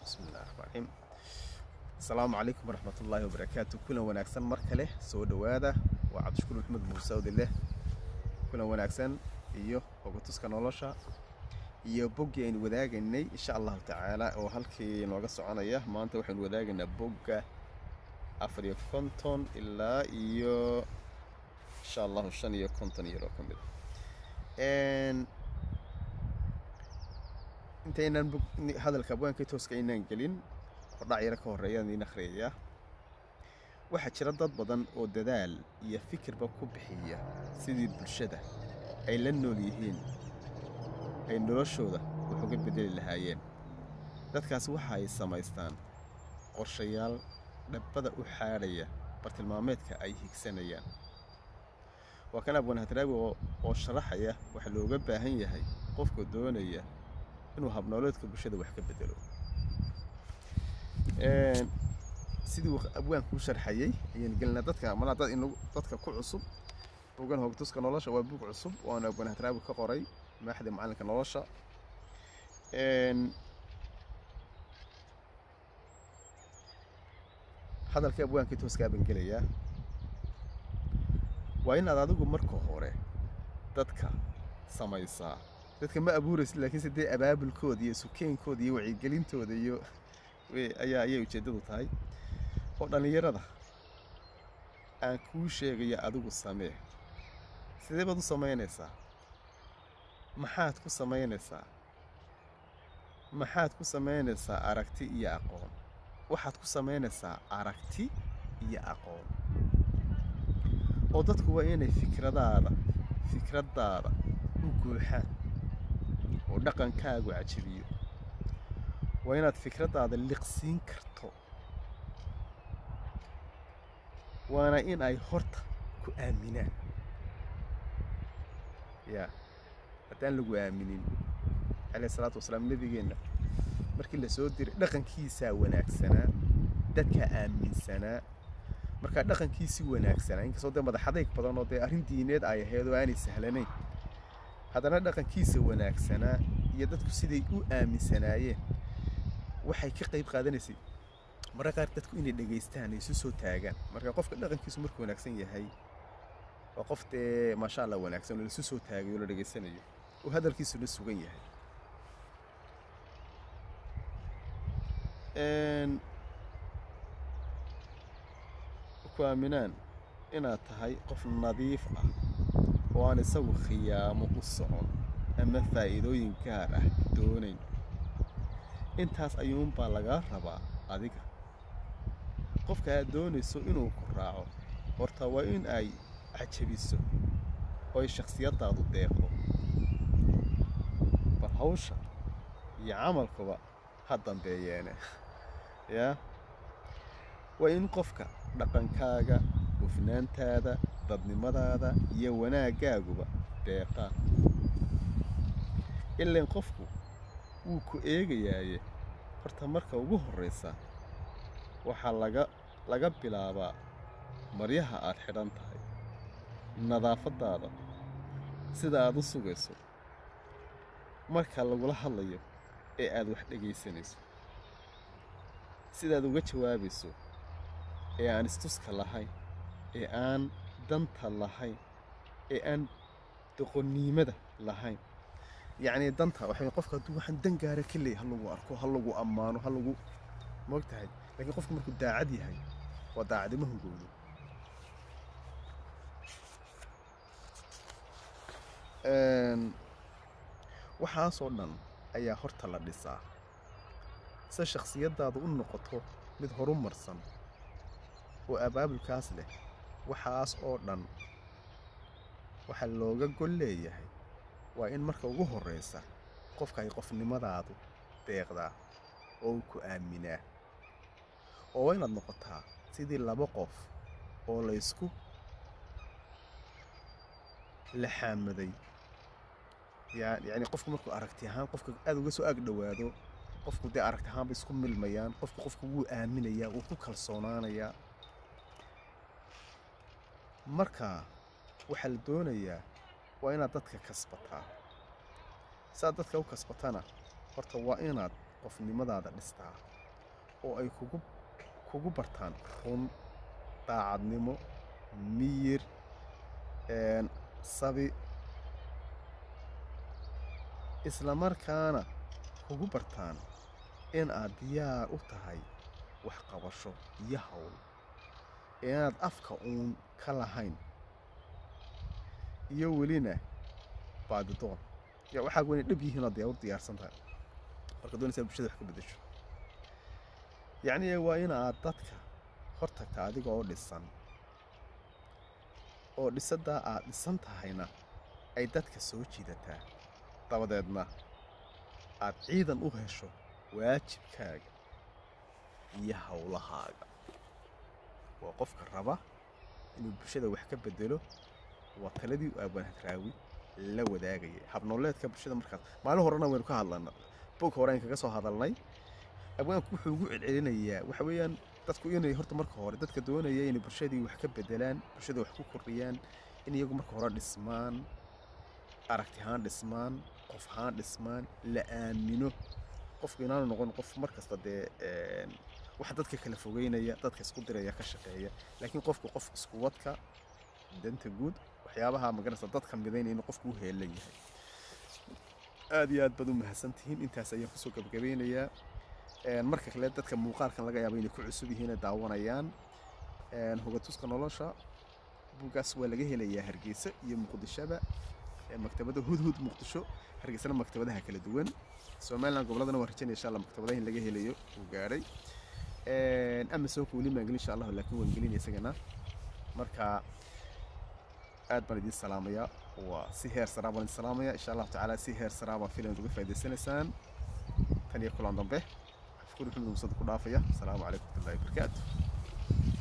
بسم الله الرحمن الرحيم. السلام عليكم ورحمة الله وبركاته. كل وناكسن مركله سود وادا وعبد الشكور محمد موسى الله. كل وناكسن وقتوس كنولشة بوجي إن وداجني إن شاء الله تعالى وهالكي نوقص عنايا ما أنت وحين وداجنا بوجا أفريق كونتون إلا إن شاء الله الشان كونتون يرو كمل. intaynan hadalka abwaanka tooska inaan gelin qodhac yar ka horeeyaan in akhriya waxa jira dad badan oo dadaal iyo fikirba ku bixiya sidii bulshada ay la nool yihiin ay noloshooda wax uga bedeli lahaayeen dadkaas waxa ay samaystaan qorshayaal dhabbada u xaaraya bartilmaameedka ay higsanayaan waa kan abwaan hadraawi oo sharaxaya waxa looga baahan yahay qofka doonaya inuu hab nololeedka bulshada wax ka bedelo sidii abwaanku u sharxayay ayaan galna dadka malaadad in dadka ku cusub ogan hogtuska nolosha waa buug cusub oo aan abwaan hadraawi ka qoray maaxda macalinka nolosha hadalka abwaanka tooska baan gelayaa waa in adigu marka hore dadka samaysaa dadka ma abuureys laakiin sidee abaabulkooda iyo sukeenkooda iyo wacyigelintooda iyo ayay ujeedadu tahay oo dhalinyarada aan kuu sheegayo adigu samee sidee baad u samaynaysaa maxaad ku samaynaysaa aragti iyo aqoon waxaad ku samaynaysaa aragti iyo aqoon oo dadku waa inay fikradaada u guuxaan oo dhaqankaagu cajibiyo waa inaad fikradaada liqsiin karto waana in ay horta ku aaminaan haddaan lagu aaminin calayhi salaatu wasalaam nabigeenna markii la soo diray dhaqankiisaa wanaagsanaa dadkaa aaminsanaa markaa dhaqankiisii wanaagsanaa inkastoo dee madaxadayg badan oo dee arrin diineed ay ahayd oo aanay sahlanayn haddana dhaqankiisa wanaagsanaa iyo dadku siday u aaminsanaayeen waxay ka qayb qaadanaysay mararka qaar dadku inay dhageystaan ay isu soo taagaan marka qofka dhaqankiisu markuu wanaagsan yahay waa qof dee maasha allah wanaagsan oo la isu soo taagayo oo la dhageysanayo oo hadalkiisuna sugan yahay ku aaminaan inaad tahay qof nadiif ah oo aan isagu khiyaamo u socon ama faa'iidooyin gaar ah doonayn intaas ayuunbaa lagaa rabaa adiga qofka aad doonayso inuu ku raaco horta waa in ay cajabiso oo ay shakhsiyadaadu deeqdo bal hawsha iyo camalkuba ha dambeeyeene waa in qofka dhaqankaaga hufnaantaada dadnimadaada iyo wanaagaaguba deeqaan ilaan qofku wuu ku eegayaaye horta marka ugu horraysa waxaa laga bilaabaa maryaha aad xidhan tahay nadaafadaada sida aad u sugayso marka lagula hadlayo ee aad wax dhegaysanayso sidaad uga jawaabayso ee aan istuska lahayn ee aan danta lahayn ee aan doqonnimada lahayn yacni danta waxay qofka hadduu waxaan dan gaara ka leeyahay ha lagu arko ha lagu ammaano ha lagu moogtahay laakiin qofku markuu daacad yahay waa daacadnimo hungowdo waxaasoo dhan ayaa horta la dhisaa si shakhsiyadaadu u noqoto mid horumarsan oo abaabulkaas leh waxaas oo dhan waxaa looga gol leeyahay waa in marka ugu horraysa qofka ay qofnimadaadu deeqdaa oo uu ku aaminaa oo waa inaad noqotaa sidii laba qof oo laysku laxaamaday yacni qofku markuu aragti ahaan qofka aad uga soo ag dhowaado qofku dee aragti ahaanba isku milmayaan qofku wuu aaminayaa wuu ku kalsoonaanayaa marka waxaa la doonayaa waa inaad dadka kasbataa saad dadka u kasbatana horta waa inaad qofnimadaada dhistaa oo ay kugu bartaan run, daacadnimo, miyir, sabi, isla markaana kugu bartaan in aad diyaar u tahay wax qabasho iyo hawl, inaad afka uun ka lahayn, iyo welina baadidoon waxaa inay dhab yihiin oo diyaar u diyaarsan tahay marka doonaysaa bulshada wax ka beddesho. yacni waa in aad dadka hor tagta adiga oo dhisan, oo dhisaddaa aad dhisan tahayna ay dadka soo jiidataa, dabadeedna aad ciidan u hesho waajibkaaga iyo hawlahaaga. waa qofka raba inuu bulshada wax ka beddelo. waa taladii Abwaan Hadraawi la wadaagayay habnooleedka bulshada. markaas maalin horena waynu ka hadlana, bog hore aan kaga soo hadalnay. abwaanku wuxuu ugu celcelinayaa waxa weeyaan dadku inay horta marka hore dadka doonaya inay bulshadii wax ka beddelaan, bulshada wax ku kordhiyaan, in iyagu marka hore dhismaan, aragti ahaan dhismaan, qof ahaan dhismaan, la aamino. qofku inaanu noqon qof markasta dee waxa dadka kala fogeynaya, dadka isku diraya ka shaqeeya, laakiin qofku qof isku wadka danta guud waxyaabaha magarasa dadka midaynaya inuu qofku u heelan yahay. aad iyo aad baad u mahadsantihiin. intaas ayaan kusoo gabagabeynayaa. marka kale dadka muuqaalkan laga yaabo inay ku cusub yihiin ay daawanayaan, hogatuska nolosha buugaas waa laga helayaa Hargeysa iyo Muqdishoba, maktabada Hudhud Muqdisho, Hargeysana maktabadaha kala duwan. Somaliland goboladana waa rajaynaya insha Allah maktabadaha in laga helayo uu gaaray. ama soo kuuli ma gelin insha Allah, laakiin waan gelinaya isagana. marka aad baan idin salaamayaa, waa si heer sare baan idin salaamayaa insha Allah tacaala. si heer sare baan filan uga faa'iideysanaysaan. tan iyo kulan dambe. أشكركم من المصدق الرافية. السلام عليكم ورحمة الله وبركاته.